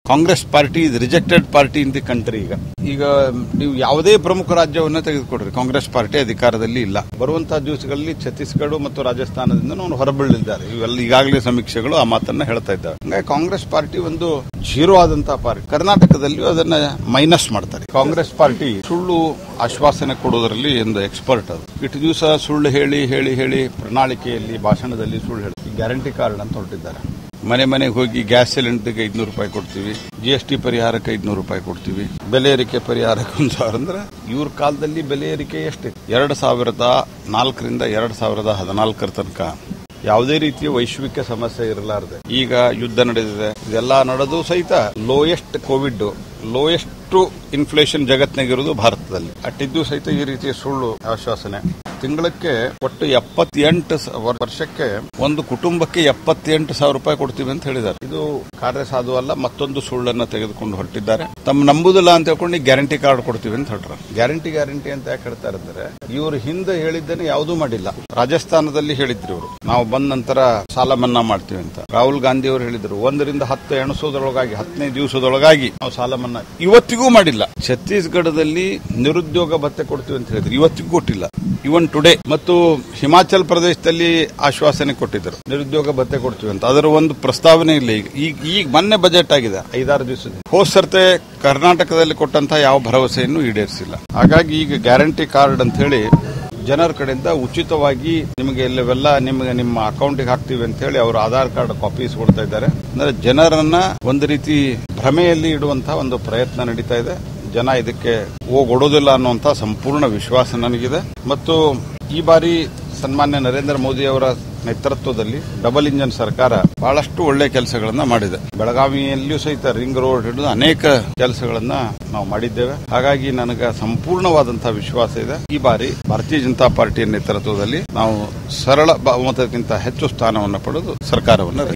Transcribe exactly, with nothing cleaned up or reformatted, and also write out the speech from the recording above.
Congress party is rejected party in the country. ಈಗ ಈಗ ನೀವು ಯಾವುದೇ ಪ್ರಮುಖ ರಾಜ್ಯವನ್ನ ತೆಗೆದುಕೊಡ್ರಿ, ಕಾಂಗ್ರೆಸ್ ಪಾರ್ಟಿ ಅಧಿಕಾರದಲ್ಲಿ ಇಲ್ಲ. ಬರುವಂತಹ ದಿವಸಗಳಲ್ಲಿ ಛತ್ತೀಸ್ಗಢ ಮತ್ತು ರಾಜಸ್ಥಾನದಿಂದ ನಾವು ಹೊರಬೀಳಲಿದ್ದಾರೆ. ಇವೆಲ್ಲ ಈಗಾಗಲೇ ಸಮೀಕ್ಷೆಗಳು ಆ ಮಾತನ್ನ ಹೇಳ್ತಾ ಇದ್ದಾವೆ. ಹಂಗಾಗಿ ಕಾಂಗ್ರೆಸ್ ಪಾರ್ಟಿ ಒಂದು ಜೀರೋ ಆದಂತಹ ಪಾರ್ಟಿ. ಕರ್ನಾಟಕದಲ್ಲಿಯೂ ಅದನ್ನ ಮೈನಸ್ ಮಾಡ್ತಾರೆ. ಕಾಂಗ್ರೆಸ್ ಪಾರ್ಟಿ ಸುಳ್ಳು ಆಶ್ವಾಸನೆ ಕೊಡುವುದರಲ್ಲಿ ಒಂದು ಎಕ್ಸ್ಪರ್ಟ್ ಅದು. ಇಷ್ಟು ದಿವಸ ಸುಳ್ಳು ಹೇಳಿ ಹೇಳಿ ಹೇಳಿ ಪ್ರಣಾಳಿಕೆಯಲ್ಲಿ ಭಾಷಣದಲ್ಲಿ ಸುಳ್ಳು ಹೇಳಿ ಗ್ಯಾರಂಟಿ ಕಾರ್ಡ್ ಅಂತ ಹೊರಟಿದ್ದಾರೆ. ಮನೆ ಮನೆಗೆ ಹೋಗಿ ಗ್ಯಾಸ್ ಸಿಲಿಂಡರ್ಗೆ ಐದ್ನೂರು ರೂಪಾಯಿ ಕೊಡ್ತೀವಿ, ಜಿಎಸ್ಟಿ ಪರಿಹಾರಕ್ಕೆ ಐದ್ನೂರು ರೂಪಾಯಿ ಕೊಡ್ತೀವಿ, ಬೆಲೆ ಏರಿಕೆ ಪರಿಹಾರಕ್ಕೆ ಒಂದು ಸಾವಿರ. ಅಂದ್ರೆ ಇವ್ರ ಕಾಲದಲ್ಲಿ ಬೆಲೆ ಏರಿಕೆ ಎಷ್ಟಿತ್ತು? ಎರಡು ಸಾವಿರದ ನಾಲ್ಕರಿಂದ ಎರಡು ಸಾವಿರದ ಹದಿನಾಲ್ಕರ ತನಕ ಯಾವುದೇ ರೀತಿಯ ವೈಶ್ವಿಕ ಸಮಸ್ಯೆ ಇರಲಾರದೆ ಈಗ ಯುದ್ಧ ನಡೆದಿದೆ. ಇದೆಲ್ಲ ನಡೆದು ಸಹಿತ ಲೋಯೆಸ್ಟ್ ಕೋವಿಡ್, ಲೋಯೆಸ್ಟ್ ಇನ್ಫ್ಲೇಷನ್ ಜಗತ್ತಿನಾಗಿರುವುದು ಭಾರತದಲ್ಲಿ. ಅಟ್ಟಿದ್ದು ಸಹಿತ ಈ ರೀತಿಯ ಸುಳ್ಳು ಆಶ್ವಾಸನೆ. ತಿಂಗಳಕ್ಕೆ ಒಟ್ಟು ಎಪ್ಪತ್ತೆಂಟು ವರ್ಷಕ್ಕೆ ಒಂದು ಕುಟುಂಬಕ್ಕೆ ಎಪ್ಪತ್ತೆಂಟು ಸಾವಿರ ರೂಪಾಯಿ ಕೊಡ್ತೀವಿ ಅಂತ ಹೇಳಿದ್ದಾರೆ. ಇದು ಕಾರ್ಯಸಾಧು ಅಲ್ಲ. ಮತ್ತೊಂದು ಸುಳ್ಳನ್ನ ತೆಗೆದುಕೊಂಡು ಹೊರಟಿದ್ದಾರೆ. ತಮ್ಮ ನಂಬುದಿಲ್ಲ ಅಂತ ಹೇಳ್ಕೊಂಡು ಗ್ಯಾರಂಟಿ ಕಾರ್ಡ್ ಕೊಡ್ತೀವಿ ಅಂತ ಹೇಳ್ರ. ಗ್ಯಾರಂಟಿ ಗ್ಯಾರಂಟಿ ಅಂತ ಯಾಕೆ ಹೇಳ್ತಾರೆ ಅಂದ್ರೆ ಇವರು ಹಿಂದೆ ಹೇಳಿದ್ದೇನೆ ಯಾವುದೂ ಮಾಡಿಲ್ಲ. ರಾಜಸ್ಥಾನದಲ್ಲಿ ಹೇಳಿದ್ರು ಇವರು, ನಾವು ಬಂದ ನಂತರ ಸಾಲ ಮನ್ನಾ ಮಾಡ್ತೀವಿ ಅಂತ. ರಾಹುಲ್ ಗಾಂಧಿ ಅವರು ಹೇಳಿದ್ರು ಒಂದರಿಂದ ಹತ್ತು ಎಣಸೋದ್ರೊಳಗಾಗಿ ಹತ್ತನೇ ದಿವಸದೊಳಗಾಗಿ ನಾವು ಸಾಲ ಮನ್ನಾ ಇವತ್ತಿಗೂ ಮಾಡಿಲ್ಲ. ಛತ್ತೀಸ್ಗಢದಲ್ಲಿ ನಿರುದ್ಯೋಗ ಭತ್ಯೆ ಕೊಡ್ತೀವಿ ಅಂತ ಹೇಳಿದ್ರು, ಇವತ್ತಿಗೂ ಕೊಟ್ಟಿಲ್ಲ. ಇವನ್ ಟುಡೇ ಮತ್ತು ಹಿಮಾಚಲ್ ಪ್ರದೇಶದಲ್ಲಿ ಆಶ್ವಾಸನೆ ಕೊಟ್ಟಿದ್ದರು ನಿರುದ್ಯೋಗ ಭತ್ಯೆ ಕೊಡ್ತೀವಿ ಅಂತ. ಅದರ ಒಂದು ಪ್ರಸ್ತಾವನೆ ಇಲ್ಲ. ಈಗ ಈಗ ಈಗ ಮೊನ್ನೆ ಬಜೆಟ್ ಆಗಿದೆ ಐದಾರು ದಿವಸದ. ಹೋದ ಸರ್ತೆ ಕರ್ನಾಟಕದಲ್ಲಿ ಕೊಟ್ಟಂತಹ ಯಾವ ಭರವಸೆಯನ್ನು ಈಡೇರಿಸಿಲ್ಲ. ಹಾಗಾಗಿ ಈಗ ಗ್ಯಾರಂಟಿ ಕಾರ್ಡ್ ಅಂತ ಹೇಳಿ ಜನರ ಕಡೆಯಿಂದ ಉಚಿತವಾಗಿ ನಿಮಗೆ ಎಲ್ಲವೆಲ್ಲ ನಿಮಗೆ ನಿಮ್ಮ ಅಕೌಂಟ್ಗೆ ಹಾಕ್ತೀವಿ ಅಂತ ಹೇಳಿ ಅವರು ಆಧಾರ್ ಕಾರ್ಡ್ ಕಾಪೀಸ್ ಕೊಡ್ತಾ ಇದ್ದಾರೆ. ಅಂದ್ರೆ ಜನರನ್ನ ಒಂದು ರೀತಿ ಭ್ರಮೆಯಲ್ಲಿ ಇಡುವಂತಹ ಒಂದು ಪ್ರಯತ್ನ ನಡೀತಾ ಇದೆ. ಜನ ಇದಕ್ಕೆ ಹೋಗೊಡೋದಿಲ್ಲ ಅನ್ನುವಂತಹ ಸಂಪೂರ್ಣ ವಿಶ್ವಾಸ ನನಗಿದೆ. ಮತ್ತು ಈ ಬಾರಿ ಸನ್ಮಾನ್ಯ ನರೇಂದ್ರ ಮೋದಿ ಅವರ ನೇತೃತ್ವದಲ್ಲಿ ಡಬಲ್ ಇಂಜನ್ ಸರ್ಕಾರ ಬಹಳಷ್ಟು ಒಳ್ಳೆ ಕೆಲಸಗಳನ್ನ ಮಾಡಿದೆ. ಬೆಳಗಾವಿಯಲ್ಲಿಯೂ ಸಹಿತ ರಿಂಗ್ ರೋಡ್ ಹಿಡಿದು ಅನೇಕ ಕೆಲಸಗಳನ್ನ ನಾವು ಮಾಡಿದ್ದೇವೆ. ಹಾಗಾಗಿ ನನಗೆ ಸಂಪೂರ್ಣವಾದಂತಹ ವಿಶ್ವಾಸ ಇದೆ. ಈ ಬಾರಿ ಭಾರತೀಯ ಜನತಾ ಪಾರ್ಟಿಯ ನೇತೃತ್ವದಲ್ಲಿ ನಾವು ಸರಳ ಬಹುಮತಕ್ಕಿಂತ ಹೆಚ್ಚು ಸ್ಥಾನವನ್ನು ಪಡೆದು ಸರ್ಕಾರವನ್ನು